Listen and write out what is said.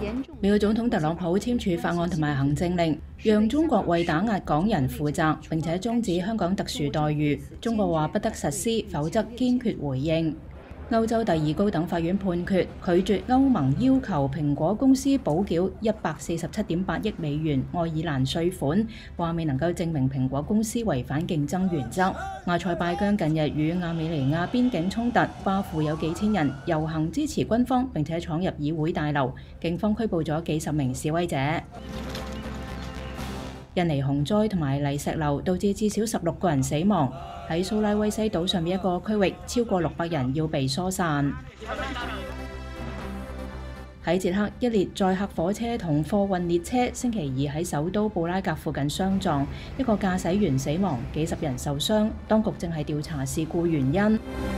美國總統特朗普簽署法案同埋行政令，讓中國為打壓港人負責，並且終止香港特殊待遇。中國話不得實施，否則堅決回應。歐洲第二高等法院判決拒絕歐盟要求蘋果公司補繳147.8億美元愛爾蘭稅款，話未能夠證明蘋果公司違反競爭原則。阿塞拜疆近日與亞美尼亞邊境衝突，巴庫有幾千人遊行支持軍方，並且闖入議會大樓，警方拘捕咗幾十名示威者。印尼洪災同埋泥石流導致至少16個人死亡。喺蘇拉威西島上面一個區域，超過600人要被疏散。喺捷克，一列載客火車同貨運列車星期二喺首都布拉格附近相撞，一個駕駛員死亡，幾十人受傷。當局正係調查事故原因。